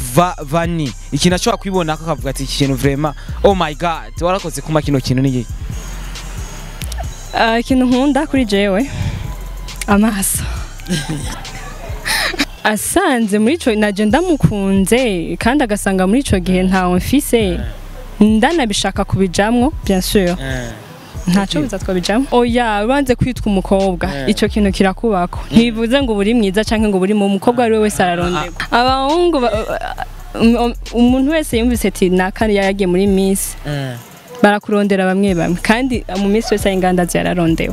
Vani ikintu ashobora kwibona ko akavuga ati iki kintu vraiment oh my god warakoze kuma kino kintu ni ikintu nkunda kuri jewe amaso asanze muri ico naje ndamukunze kandi agasanga muri ico gihe ntawe mfise ndanabishaka kubijamwo bien sûr ntaco biza twabijamwo oya ubanze kwitwa umukobwa ico kintu kirakubako ntibivuze ngo buri mwiza canke ngo buri mu mukobwa ari we wese araronderwa abahungu umuntu wese yumvise ati nakari yagiye muri Miss barakurondera bamwe bamwe kandi mu Miss wese inganda zararondewe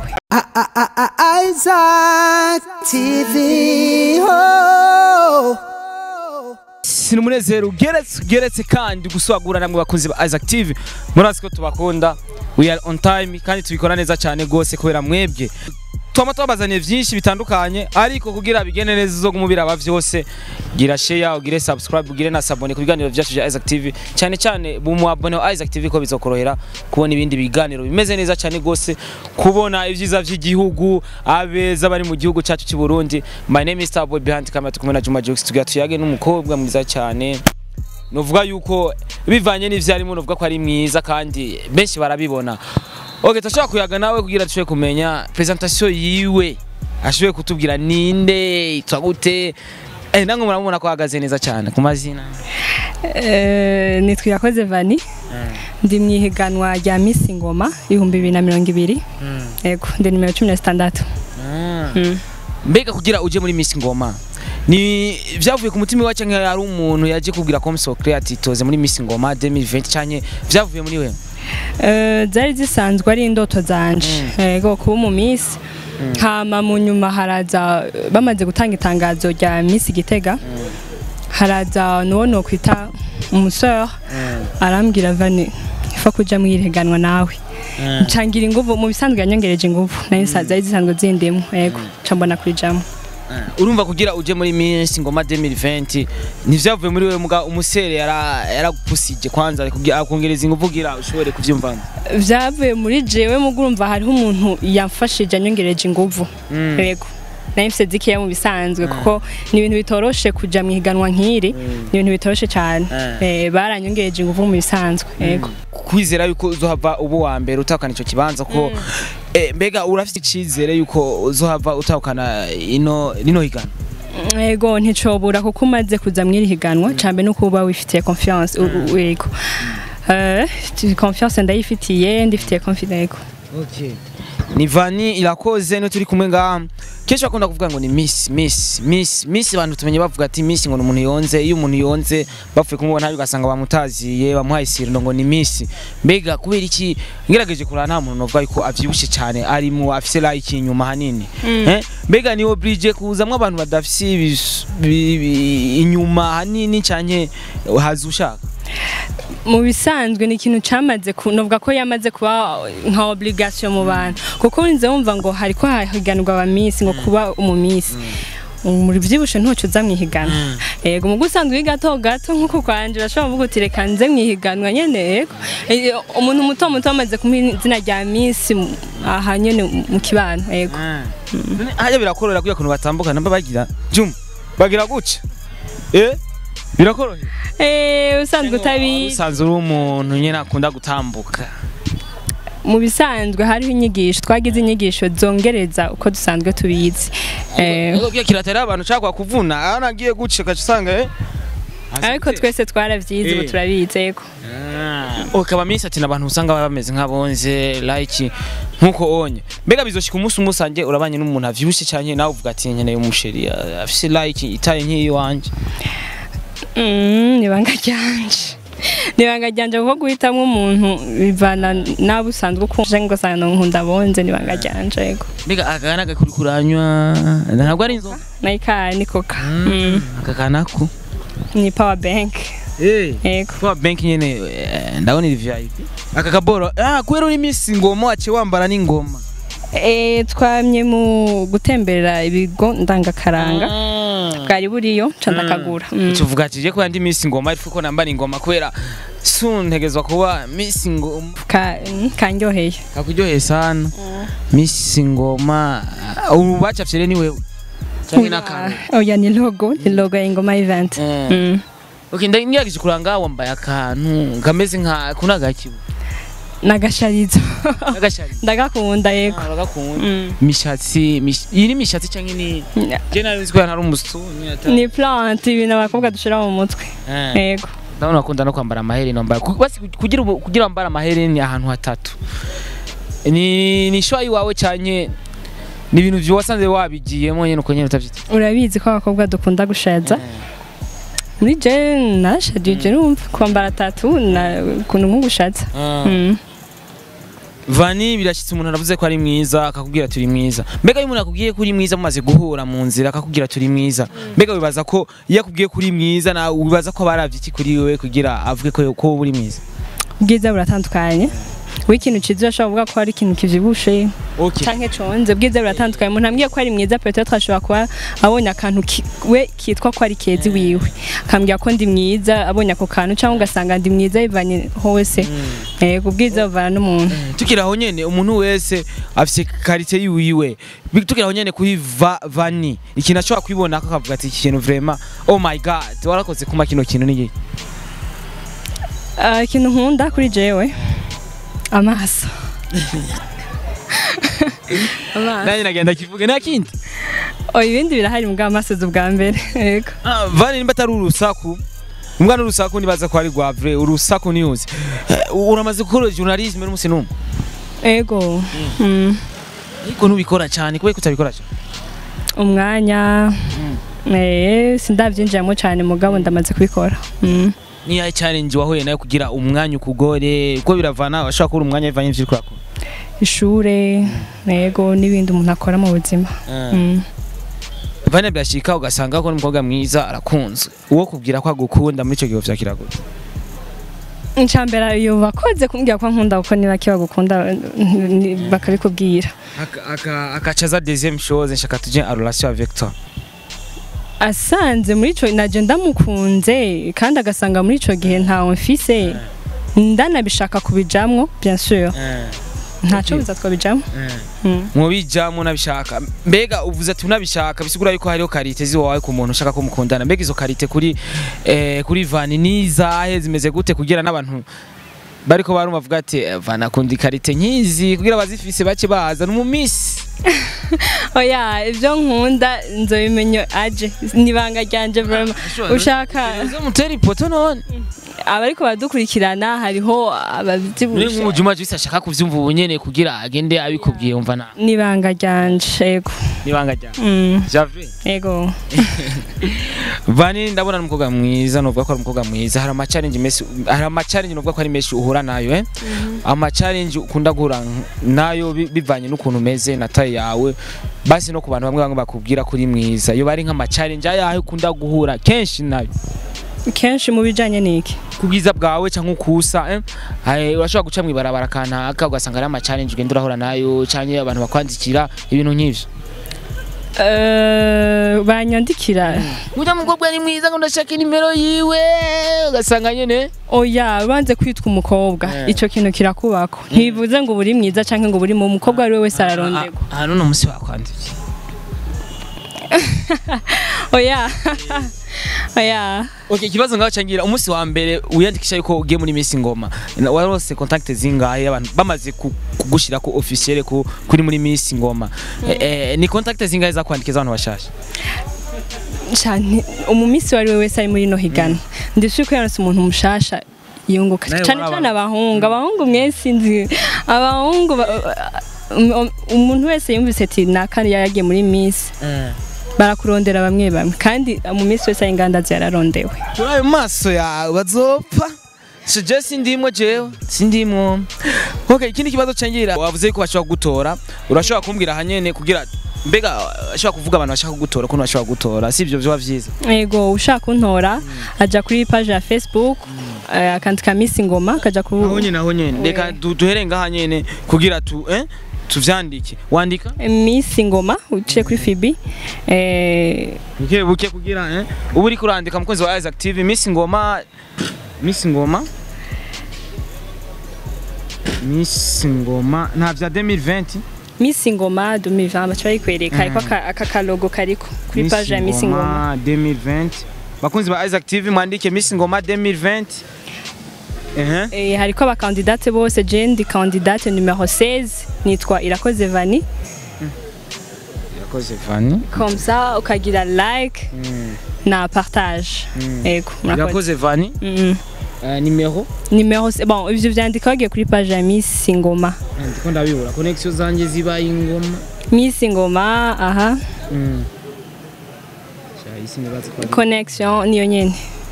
Isaac TV Sinumunezero geretse kandi guswagura namwe bakunzi ba Isaac TV murazi ko tubakunda we are on time kandi tubikora neza cyane gose kubera mwebwe twama twabazanye byinshi bitandukanye ariko kugira bigene neza zo kumubira aba byose gira share ugire subscribe ugire na sabone ku biganiro byacu bya Isaac TV cyane cyane mu abone wa Isaac TV ko bizokorohera kubona ibindi biganiro bimeze neza cyane gose kubona ibyiza by'igihugu abeza bari mu gihugu cyacu cy'u Burundi. My name is Starboy behind camera tukumwe na Juma Jokes tuyage n'umukobwa mwiza cyane novuga yuko bivanye n'ivyo arimo novuga ko ari mwiza kandi benshi barabibona. Okay, tashaka kuyaga nawe kugira tushwe kumenya presentation yiwe ashwe kutubwira ninde itwagute nango muramubona ko ahagaze neza cyane ku mazina nitwa Yakoze Vani ndi mwihiganwa rya Miss Ngoma 2020 yego ndi numero 16 mbega kugira uje muri Miss Ngoma ni vyavuye ku mutima wacu nka ari umuntu yaje kubwira ko so creative muri Miss Ngoma 2020 cyane vyavuye muri we zari zisanzwe ari indoto zanje yego kuba mu Miss hama mu nyuma haraza bamaze gutanga itangazo rya Miss Gitega haraza no kwita umusore arambwira Vani ifa kuja mwireganwa nawe ncangira inguvu mu bisanzwe yanyongereje inguvu nayo zari zisanzwe zindimo yego cambona kwijamo urumva kugira uje muri Miss Ngoma 2020 nivyavuye muri we muga umusere yaragupusije kwanza kugira akongereza inguvu kugira ushobore kuvyumva vyavuye muri jewe mugurumva hariho umuntu yamfashije anyongereje inguvu yego nahise zikiye mu bisanzwe kuko ni ibintu bitoroshe kuja mwihiganwa nkiri ni ibintu bitoroshe cyane baranyongereje inguvu mu bisanzwe yego kwizera yuko uzohava ubu wa mbere utakana ico kibanza ko mbega urafite icizere yuko uzohava utakana ino higana yego nticobura kuko umaze kuza mwiri higanwa cambe no kuba wifitiye confiance yego confiance ndayifitiye ndifitiye confidence okay ni Vani Irakoze no turi kumwe nga kesho akunda kuvuga ngo ni Miss abantu tumenye bavuga ati Miss ngo umuntu yonze iyo umuntu yonze bapfuye kumubona hari ugasanga bamutaziye bamuhaye isiro ngo ni Miss mbega kubera iki ngerageje kurana nta muntu novuga yuko avyibushe cyane ari mu afise like inyuma hanini mbega ni oblige kuzamwe abantu badafise inyuma hanini cyane hazushaka mu bisanzwe ni ikintu cyamaze kunovuga ko yamaze kuba nka obligation mu bantu kuko urinze wumva ngo hariko hahiganwa aba Miss ngo kuba umu Miss muri byibushe ntoco za mwihigana yego mu gusanzwe gato nkuko kwanje bashobora kuvuga uti reka nze mwihiganwa nyene yego umuntu muto amaze kumizina rya Miss aha nyene mu kibano yego haje birakorora kuya kuntu batambuka namba bagira Juma bagira guca birakorohe usanzwe utabizi usanzwe uri umuntu nyene akunda gutambuka mu bisanzwe hariho inyigisho twagize inyigisho zongereza uko dusanzwe tubizi ubwo kiratera abantu cyakwa kuvuna anagiye guceka usanga ariko twese twaravyize ubu turabize yego ukaba Miss ati nabantu usanga bameze nk'abonze like nkuko onye mbega bizoshika umunsi umusange urabanye n'umuntu avyibushe cyane nawe uvuga ati nyene y'umusheri afise like itaye nk'iyi wanje nibanga ryanje kuko guhitamo umuntu bivana nabo usanzwe ukunje ngo sana nkunda bonze nibanga ryanje yego mbega akana gakurkuranywa ntabwo ari inzoga nayika nikoka akakanako ni power bank yego power bank nyene ndabona iri VIP akakaboro kwera uri Miss Ngoma ace wambara n'ingoma twamye mu gutemberera ibigo ndangakaranga bwari buriyo candakagura tuvuga ati je ko yandi Miss Ngoma ariko ko nambara ingoma kwera suntegezwa kuba Miss Ngoma kanyoheye kakuryoheye sana Miss Ngoma ubu bacafyere ni wewe cyangwa nakana oya ni logo y'Ingoma event Okay, ndagije kuranga wambaye akantu kameze nka kunagakibu. Nagasharizo. Nagasharizo. Ndagakunda yego. Ndagakunda. Mishatsi, iyi ni mishatsi cyangwa ni je narinzi ko ntari umusu. Ni plant ibintu abakobwa dushira mu mutwe. Yego. Ndabona akunda no kwambara amahereni wambaye. Basi kugira wambara amahereni ahantu hatatu. Ni shwayi wawe cyanye ni ibintu byo wasanze wabigiyemo nyene uko nyene utavyita. Urabizi ko abakobwa dukunda gushaza. Muri je nashadije numva kwambara tatu na kuntu nk'ugushatsa. Vani birashitse umuntu aravuze ko ari mwiza akakubwira turi mwiza. Mbega umuntu akubwiye ko uri mwiza mumaze guhura mu nzira akakubwira turi mwiza. Mbega wibaza ko iyo akubwiye ko uri mwiza na wibaza ko baravye iki kuri wewe kugira avuge ko uri mwiza. Ubwiza buratandukanye. W'ikintu ciza ashobora kuvuga ko ari ikintu kivyibushe. Canke conze ubwiza buratandukanye. Umuntu ambwiye ko ari mwiza peut-être ashobora kuba abonye akantu we kitwa ko ari kezi wiwe. Akambwira ko ndi mwiza abonye ako kantu cyangwa ugasanga ndi mwiza bivanye hose. Ubwiza buvana n'umuntu. Tukiraho nyene umuntu wese afise karite yiwe. Tukiraho nyene kuri Vani. Ikintu ashobora kwibona akavuga ati iki kintu vraiment oh my god warakoze kuma kino kintu ni ikintu nkunda kuri jewe amaso. Nani nagenda kivuge nakindi. Ibindi birahari mbwa amaso z'ubwa mbere. Yego. Vani nimba atari urusaku. Mbwa n'urusaku nibaza ko ari rwa vrai urusaku news. Uramaze gukora journalisme n'umusi numwe. Yego. Ariko nubikora cyane kubera kutabikora cyane. Umwanya sindavyinjiramo cyane mugabo ndamaze kubikora. Ni ya challenge wahuye nayo kugira umwanya ukugore uko biravana washaka kuri umwanya bivanye ivyo kwako. Ishure nego nibindi umuntu akora mu buzima. Vani byashika ugasanga ko n'umukobwa mwiza arakunzwe. Uwo kubwira ko agukunda muri ico gihe vyakirago. Ncambera yo bakoze kumbwira ko nkunda uko niba kiba gukunda bakabikubwira. Akacaza deuxième chose nshaka tuje en relation avec toi. Asanze muri ico naje ndamukunze kandi agasanga muri ico gihe ntawe mfise ndanabishaka kubijamwo bien sûr. Ntaco biza twabijamwo. Mubijamwo nabishaka. Mbega uvuze ati unabishaka bisigura yuko hariho karite ziwawe ku muntu ushaka ko mukundana. Mbega izo karite kuri Vani nizahe zimeze gute kugira n'abantu bariko barumva bavuga ati Vani akunda karite nkizi kugira bazifise bace baza no mu miss. Oya ivyo nkunda nzobimenyo aje nibanga ryanje vraiment ushaka zo muteri poto none abariko badukurikirana hariho abavyibushe ni nk'umujuma je ashaka kuvyumva ubunyene kugira agende abikubwiye umva na nibanga ryanje yego nibanga ryanje Javre yego Vani ndabona n'umukobwa mwiza novuga ko ari umukobwa mwiza hari ama challenge mesi hari ama challenge novuga ko ari meshi uhura nayo ama challenge ukunda guhura nayo bivanye n'ukuntu meze na tayi yawe basi no ku bantu bamwe bakubwira kuri mwiza yo bari nk'ama challenge ayahe ukunda guhura kenshi nayo kenshi mu bijanye niki kubwiza bwawe cyangwa ukusa urashobora guca mwibarabara kanaka ugasanga ari ama challenge ugenda urahura nayo cyangwa abantu bakwandikira ibintu nk'ivyo banyandikira muja mukobwa ni mwiza ngo ndashaka nimero yiwe ugasanga nyene oya banze kwitwa umukobwa ico kintu kirakubako ntibivuze ngo buri mwiza canke ngo buri mu mukobwa ari we wese ararondegwa none umunsi wakwandiki oya oya okay kibazo ngaho cangira umunsi wa mbere uyandikisha yuko ugiye muri Miss Ngoma warose contact zingahe abantu bamaze kugushira ko officiel kuri muri Miss Ngoma ni contact zingahe za kwandikiza abantu bashasha cyane umumisi wari we wese ari muri no higana ndishiko yanose umuntu mushasha yunguka cyane cyane abahungu mwese nzi abahungu umuntu wese yumvise ati nakari yagiye muri Miss barakurondera bamwe bamwe kandi mu minsi wese inganda zararondewe turaye maso ya bazopfa je sindimo okay ikindi kibazo cangira wavuze ko bashaka gutora urashobora kumbwira hanyene kugira mbega ashaka kuvuga abantu bashaka gutora kuno bashaka gutora sivyo byo bavyiza yego ushaka kuntora aja kuri page ya Facebook akandika Miss Ngoma kaja ku aho nyene reka duherenga hanyene kugira tuvyandike wandika Miss Ngoma uciye kuri Fibi buke kugira ubu uri kurandika mukozi wa Isaac TV Miss Ngoma nta vya 2020 Miss Ngoma 2020 bacari kwereka ariko aka logo kariko kuri page ya Miss Ngoma 2020 bakunzi ba Isaac TV mwandike Miss Ngoma 2020. Hariko abakandidate bose, je ndi candidate numero 16 nitwa Irakoze Vani. Irakoze Vani. Comme ça ukagira like na partage. Ego Irakoze Vani. Numero bon ivyo vyandika wagiye kuri page ya Miss Ngoma. Ndiko ndabibura connection zanje ziba ingoma. Miss Ngoma aha. Connection niyo nyene.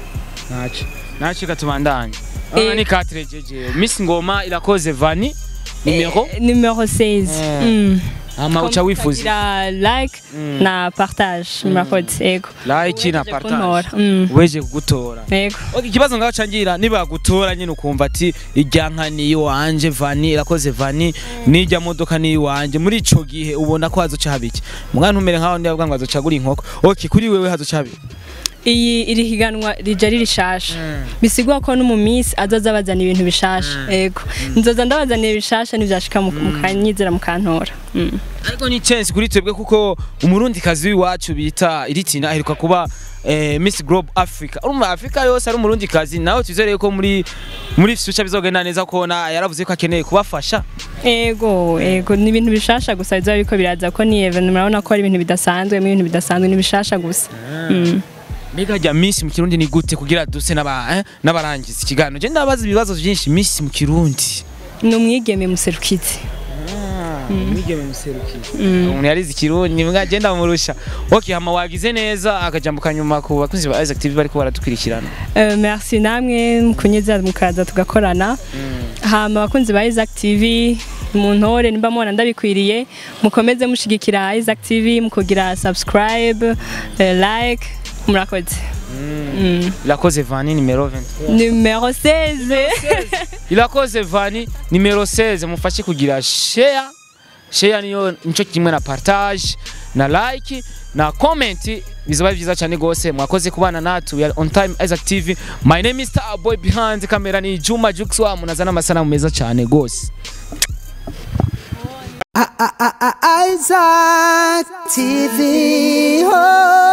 Nacho katubandanye. Ni 4 jeje. Miss Ngoma Irakoze Vani numero 16. Ama ucha wifuza like na partage murakoze ego. Like na partage. Weje kugutora. Ego. Okay, kibazo ngaho cangira niba gutora nyine ukumva ati ijyanka ni wanje Vani Irakoze Vani nijya modoka ni wanje muri ico gihe ubona ko hazoca habiki. Mwana umere nkaho ndi avuga ngo hazoca gura inkoko. Okay, kuri wewe hazoca habiki. Iyi iri higanwa rija rishasha bisigwa ko no mu miss azoza bazana ibintu bishasha ego nzoza ndabazaniye bishasha nivyashika mu kanyizera mu kantora ariko ni chance kuri twebwe kuko umurundi kazi wacu bita Iritina aheruka kuba Miss Globe Africa urumva Africa yose ari umurundi kazi nawe twizereye ko muri future bizogenda neza ko yaravuze ko akeneye kubafasha ego ni ibintu bishasha gusa bizo biko biraza ko ni event murabona ko ari ibintu bidasanzwe mu bintu bidasanzwe ni bishasha gusa Mbega ja Miss mu Kirundi ni gute kugira duse n'abarangiza ikiganiro je ndabaza ibibazo byinshi Miss mu Kirundi no mwigeme muserukizi mwigeme muserukizi umuntu yarize Kirundi mbwa je ndamurusha okay hama wagize neza akajambuka nyuma ku bakunzi ba Isaac TV bariko baradukurikirana merci namwe mukunyeza mukaza tugakorana hama bakunzi ba Isaac TV muntore nimba mubona ndabikwiriye mukomeze mushigikira Isaac TV mukugira subscribe like murakoze. Irakoze Vani numero 20. Numero 16. Irakoze Vani numero 16 mufashe kugira share niyo nico kimwe na partage na like na comment bizoba byiza cyane gose mwakoze kubana natu we are on time Isaac TV. My name is Star Boy, behind the camera ni Juma Juxwa munazana amasanamu meza cyane gose. Isaac TV. Oh.